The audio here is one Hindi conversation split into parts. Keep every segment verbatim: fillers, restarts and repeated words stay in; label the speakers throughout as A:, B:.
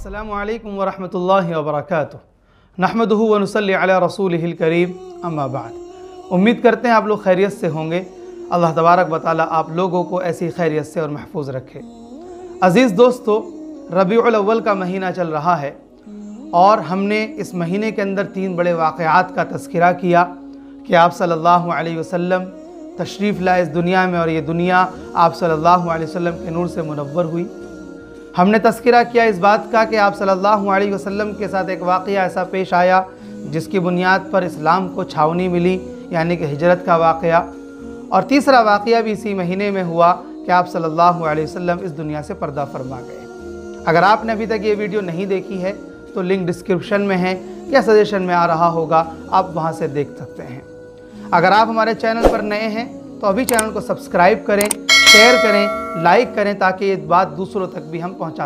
A: अस्सलामु अलैकुम वरहमतुल्लाहि वबरकातुहू नहमदुहु व नुसल्ली अला रसूलिहिल करीम अम्मा बाद। उम्मीद करते हैं आप लोग खैरियत से होंगे। अल्लाह तबारक व तआला आप लोगों को ऐसी खैरियत से और महफूज रखे। अज़ीज़ दोस्तों, रबीउल अव्वल का महीना चल रहा है और हमने इस महीने के अंदर तीन बड़े वाक़यात का तज़किरा किया कि आप सल्लल्लाहु अलैहि वसल्लम तशरीफ़ लाए इस दुनिया में और ये दुनिया आप सल्लल्लाहु अलैहि वसल्लम के नूर से मुनव्वर हुई। हमने तज़किरा किया इस बात का कि आप सल्लल्लाहु अलैहि वसल्लम के साथ एक वाक़या ऐसा पेश आया जिसकी बुनियाद पर इस्लाम को छावनी मिली, यानी कि हिजरत का वाक़या। और तीसरा वाक़या भी इसी महीने में हुआ कि आप सल्लल्लाहु अलैहि वसल्लम इस दुनिया से पर्दा फरमा गए। अगर आपने अभी तक ये वीडियो नहीं देखी है तो लिंक डिस्क्रिप्शन में है या सजेशन में आ रहा होगा, आप वहाँ से देख सकते हैं। अगर आप हमारे चैनल पर नए हैं तो अभी चैनल को सब्सक्राइब करें, शेयर करें, लाइक करें ताकि ये बात दूसरों तक भी हम पहुंचा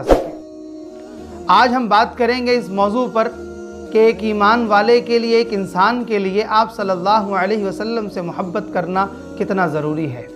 A: सकें। आज हम बात करेंगे इस मौजू पर कि एक ईमान वाले के लिए, एक इंसान के लिए आप सल्लल्लाहु अलैहि वसल्लम से मोहब्बत करना कितना ज़रूरी है।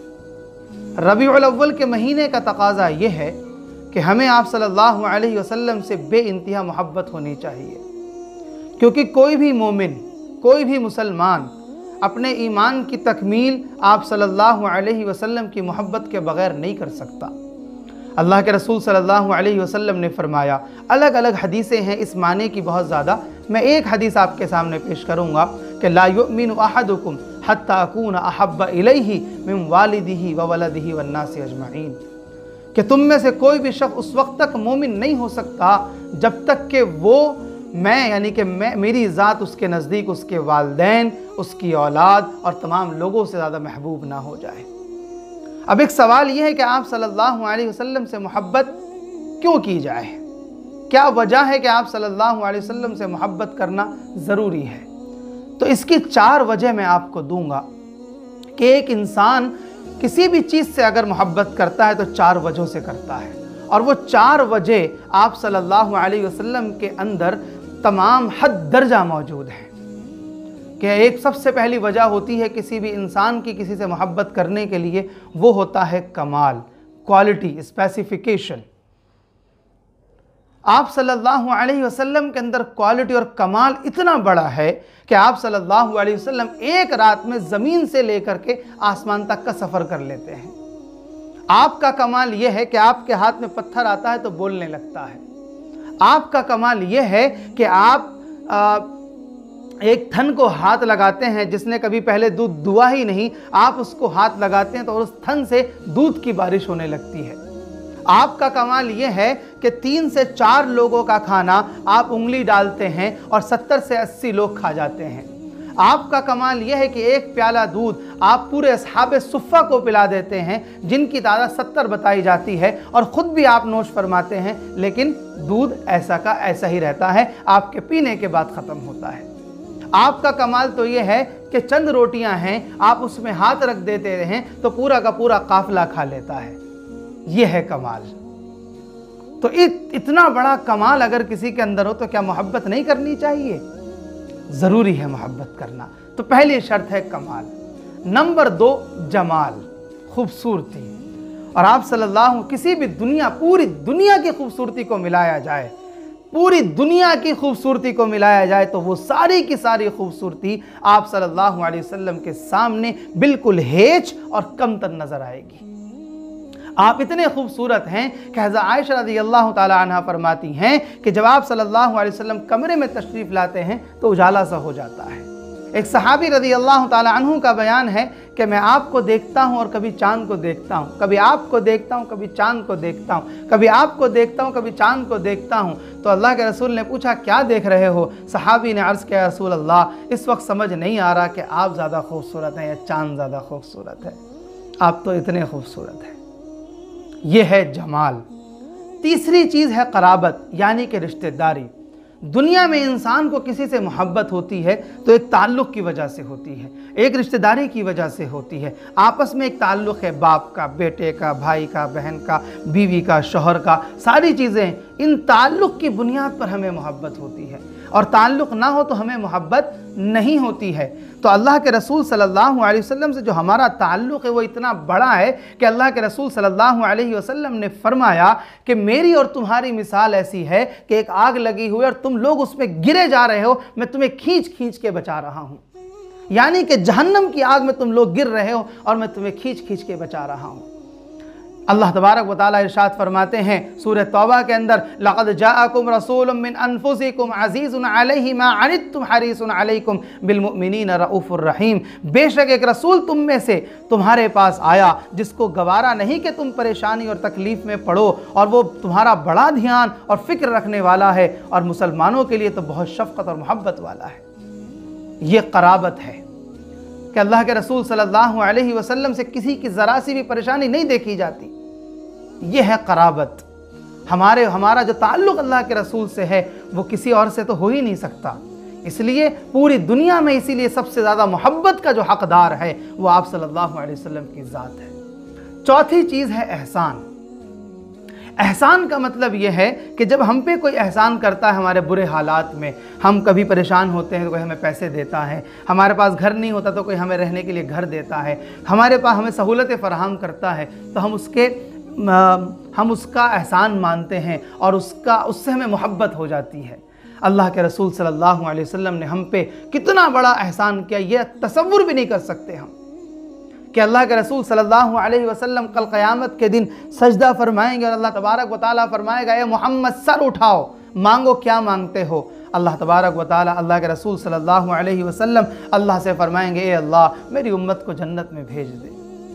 A: रबीउल अव्वल के महीने का तकाज़ा ये है कि हमें आप सल्लल्लाहु अलैहि वसल्लम से बेइंतहा मोहब्बत होनी चाहिए, क्योंकि कोई भी मोमिन, कोई भी मुसलमान अपने ईमान की तकमील आप सल्लल्लाहु अलैहि वसल्लम की मोहब्बत के बग़ैर नहीं कर सकता। अल्लाह के रसूल सल्लल्लाहु अलैहि वसल्लम ने फरमाया, अलग अलग हदीसें हैं इस माने की बहुत ज़्यादा, मैं एक हदीस आपके सामने पेश करूँगा कि ला युमिनु अहदुकुम हत्ता अकून अहब्बा इलैहि मिन वालिदिही व वलदिही वन्नासि अजमईन, कि तुम में से कोई भी शख्स उस वक्त तक मोमिन नहीं हो सकता जब तक कि वो मैं यानी कि मैं मेरी ज़ात उसके नज़दीक, उसके वालिदैन, उसकी औलाद और तमाम लोगों से ज़्यादा महबूब ना हो जाए। अब एक सवाल यह है कि आप सल्लल्लाहु अलैहि वसल्लम से मोहब्बत क्यों की जाए, क्या वजह है कि आप सल्लल्लाहु अलैहि वसल्लम से मोहब्बत करना ज़रूरी है। तो इसकी चार वजह मैं आपको दूंगा कि एक इंसान किसी भी चीज़ से अगर मोहब्बत करता है तो चार वजहों से करता है, और वो चार वजह आप सल्लल्लाहु अलैहि वसल्लम के अंदर तमाम हद दर्जा मौजूद हैं। कि एक सबसे पहली वजह होती है किसी भी इंसान की किसी से मोहब्बत करने के लिए, वो होता है कमाल, क्वालिटी, स्पेसिफिकेशन। आप सल्लल्लाहु अलैहि वसल्लम के अंदर क्वालिटी और कमाल इतना बड़ा है कि आप सल्लल्लाहु अलैहि वसल्लम एक रात में ज़मीन से लेकर के आसमान तक का सफ़र कर लेते हैं। आपका कमाल यह है कि आपके हाथ में पत्थर आता है तो बोलने लगता है। आपका कमाल यह है कि आप आ, एक थन को हाथ लगाते हैं जिसने कभी पहले दूध दुआ ही नहीं, आप उसको हाथ लगाते हैं तो उस थन से दूध की बारिश होने लगती है। आपका कमाल यह है कि तीन से चार लोगों का खाना आप उंगली डालते हैं और सत्तर से अस्सी लोग खा जाते हैं। आपका कमाल यह है कि एक प्याला दूध आप पूरे असहाबे सुफ़्फ़ा को पिला देते हैं जिनकी तादाद सत्तर बताई जाती है, और ख़ुद भी आप नोश फरमाते हैं, लेकिन दूध ऐसा का ऐसा ही रहता है, आपके पीने के बाद ख़त्म होता है। आपका कमाल तो यह है कि चंद रोटियां हैं, आप उसमें हाथ रख देते हैं तो पूरा का पूरा काफ़िला खा लेता है। यह है कमाल। तो इत, इतना बड़ा कमाल अगर किसी के अंदर हो तो क्या मोहब्बत नहीं करनी चाहिए? ज़रूरी है मोहब्बत करना। तो पहली शर्त है कमाल। नंबर दो, जमाल, खूबसूरती। और आप सल्लल्लाहु किसी भी दुनिया, पूरी दुनिया की खूबसूरती को मिलाया जाए, पूरी दुनिया की खूबसूरती को मिलाया जाए तो वो सारी की सारी खूबसूरती आप सल्लल्लाहु अलैहि वसल्लम के सामने बिल्कुल हेच और कमतर नज़र आएगी। आप इतने खूबसूरत हैं कि हज़रत आयशा रज़ियल्लाहु ताला अन्हा फरमाती हैं कि जब आप सल्लल्लाहु अलैहि वसल्लम कमरे में तशरीफ़ लाते हैं तो उजाला सा हो जाता है। एक सहाबी रज़ियल्लाहु ताला अन्हु का बयान है कि मैं आपको देखता हूँ और कभी चाँद को देखता हूँ, कभी आपको देखता हूँ, कभी चाँद को देखता हूँ, कभी आपको देखता हूँ, कभी चाँद को देखता हूँ। तो अल्लाह के रसूल ने पूछा, क्या देख रहे हो? सहाबी ने अर्ज़ किया, रसूल अल्लाह, इस वक्त समझ नहीं आ रहा कि आप ज़्यादा खूबसूरत हैं या चाँद ज़्यादा खूबसूरत है, आप तो इतने खूबसूरत हैं। यह है जमाल। तीसरी चीज़ है क़राबत, यानी कि रिश्तेदारी। दुनिया में इंसान को किसी से मोहब्बत होती है तो एक ताल्लुक़ की वजह से होती है, एक रिश्तेदारी की वजह से होती है। आपस में एक ताल्लुक़ है, बाप का, बेटे का, भाई का, बहन का, बीवी का, शौहर का, सारी चीज़ें, इन ताल्लुक़ की बुनियाद पर हमें मोहब्बत होती है। और ताल्लुक़ ना हो तो हमें मोहब्बत नहीं होती है। तो अल्लाह के रसूल सल्लल्लाहु अलैहि वसल्लम से जो हमारा ताल्लुक़ है वो इतना बड़ा है कि अल्लाह के रसूल सल्लल्लाहु अलैहि वसल्लम ने फरमाया कि मेरी और तुम्हारी मिसाल ऐसी है कि एक आग लगी हुई है और तुम लोग उसमें गिरे जा रहे हो, मैं तुम्हें खींच खींच के बचा रहा हूँ। यानी कि जहन्नम की आग में तुम लोग गिर रहे हो और मैं तुम्हें खींच खींच के बचा रहा हूँ। अल्लाह तबारक व तआला इरशाद फरमाते हैं सूरह तौबा के अंदर, लक़द जाअकुम रसूलुम मिन अनफुसिकुम अज़ीज़ुन अलैहि मा अनित्तुम हरीसुन अलैकुम बिलमुमिनीना रऊफ़ुर रहीम। बेशक एक रसूल तुम में से तुम्हारे पास आया जिसको गवारा नहीं कि तुम परेशानी और तकलीफ़ में पड़ो, और वो तुम्हारा बड़ा ध्यान और फ़िक्र रखने वाला है, और मुसलमानों के लिए तो बहुत शफ़क़त और मोहब्बत वाला है। ये क़राबत है कि अल्लाह के रसूल सल्लल्लाहु अलैहि वसल्लम से किसी की ज़रा सी भी परेशानी नहीं देखी जाती। ये है क़राबत। हमारे हमारा जो ताल्लुक़ अल्लाह के रसूल से है वो किसी और से तो हो ही नहीं सकता। इसलिए पूरी दुनिया में इसीलिए सबसे ज़्यादा मोहब्बत का जो हक़दार है वो आप सल्लल्लाहु अलैहि वसल्लम की ज़ात है। चौथी चीज़ है एहसान। एहसान का मतलब यह है कि जब हम पे कोई एहसान करता है हमारे बुरे हालात में, हम कभी परेशान होते हैं तो कोई हमें पैसे देता है, हमारे पास घर नहीं होता तो कोई हमें रहने के लिए घर देता है, हमारे पास हमें सहूलतें फराहम करता है, तो हम उसके हम उसका एहसान मानते हैं और उसका उससे हमें मोहब्बत हो जाती है। अल्लाह के रसूल सल्लल्लाहु अलैहि वसल्लम ने हम पे कितना बड़ा एहसान किया, यह तसव्वुर भी नहीं कर सकते हम कि अल्लाह के रसूल सल्लल्लाहु अलैहि वसल्लम कल क़यामत के दिन सजदा फरमाएंगे और अल्लाह तबारक व तआला फरमाएगा, ए मोहम्मद सर उठाओ, मांगो क्या मांगते हो। अल्लाह तबारक व तआला अल्लाह के रसूल सल्लल्लाहु अलैहि वसल्लम अल्लाह से फरमाएंगे, ए अल्लाह मेरी उम्मत को जन्नत में भेज दे।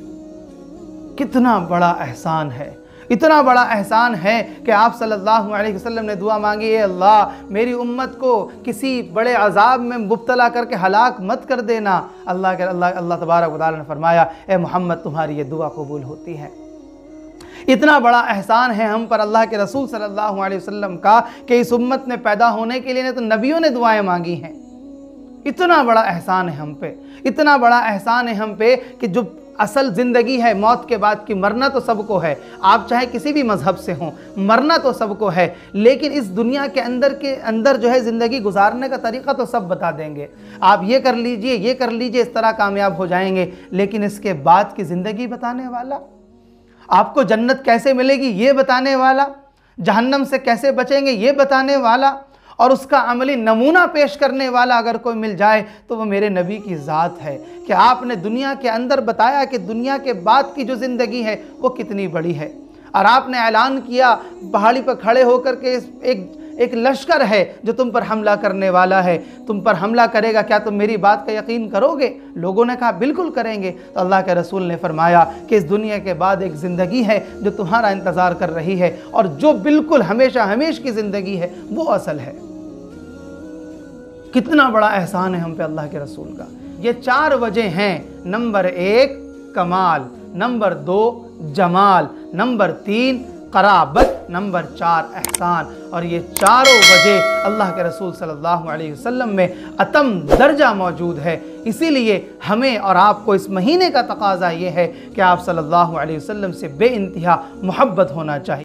A: कितना बड़ा एहसान है, इतना बड़ा एहसान है कि आप सल्लल्लाहु अलैहि वसल्लम ने दुआ मांगी, ए अल्लाह मेरी उम्मत को किसी बड़े अजाब में मुब्तला करके हलाक मत कर देना। अल्लाह के अल्लाह अल्लाह तबारक व तआला ने फरमाया, ए मोहम्मद तुम्हारी ये दुआ कबूल होती है। इतना बड़ा एहसान है हम पर अल्लाह के रसूल सल्लल्लाहु अलैहि वसल्लम का कि इस उम्मत में पैदा होने के लिए ने तो नबियों ने दुआएं मांगी हैं। इतना बड़ा एहसान है हम पे, इतना बड़ा एहसान है हम पे कि जो असल ज़िंदगी है मौत के बाद की, मरना तो सबको है, आप चाहे किसी भी मज़हब से हों, मरना तो सबको है, लेकिन इस दुनिया के अंदर के अंदर जो है ज़िंदगी गुजारने का तरीक़ा तो सब बता देंगे। आप ये कर लीजिए, ये कर लीजिए, इस तरह कामयाब हो जाएंगे, लेकिन इसके बाद की ज़िंदगी बताने वाला, आपको जन्नत कैसे मिलेगी ये बताने वाला, जहन्नम से कैसे बचेंगे ये बताने वाला, और उसका अमली नमूना पेश करने वाला अगर कोई मिल जाए तो वो मेरे नबी की ज़ात है कि आपने दुनिया के अंदर बताया कि दुनिया के बाद की जो ज़िंदगी है वो कितनी बड़ी है। और आपने ऐलान किया पहाड़ी पर खड़े होकर के एक एक लश्कर है जो तुम पर हमला करने वाला है, तुम पर हमला करेगा, क्या तुम मेरी बात का यकीन करोगे? लोगों ने कहा बिल्कुल करेंगे। तो अल्लाह के रसूल ने फरमाया कि इस दुनिया के बाद एक ज़िंदगी है जो तुम्हारा इंतज़ार कर रही है, और जो बिल्कुल हमेशा हमेश की ज़िंदगी है वो असल है। कितना बड़ा एहसान है हम पे अल्लाह के रसूल का। ये चार वजह हैं। नंबर एक कमाल, नंबर दो जमाल, नंबर तीन क़राबत, नंबर चार एहसान। और ये चारों वजह अल्लाह के रसूल सल्लल्लाहु अलैहि वसल्लम में अतम दर्जा मौजूद है। इसीलिए हमें और आपको इस महीने का तकाज़ा ये है कि आप सल्लल्लाहु अलैहि वसल्लम से बेइंतहा मोहब्बत होना चाहिए।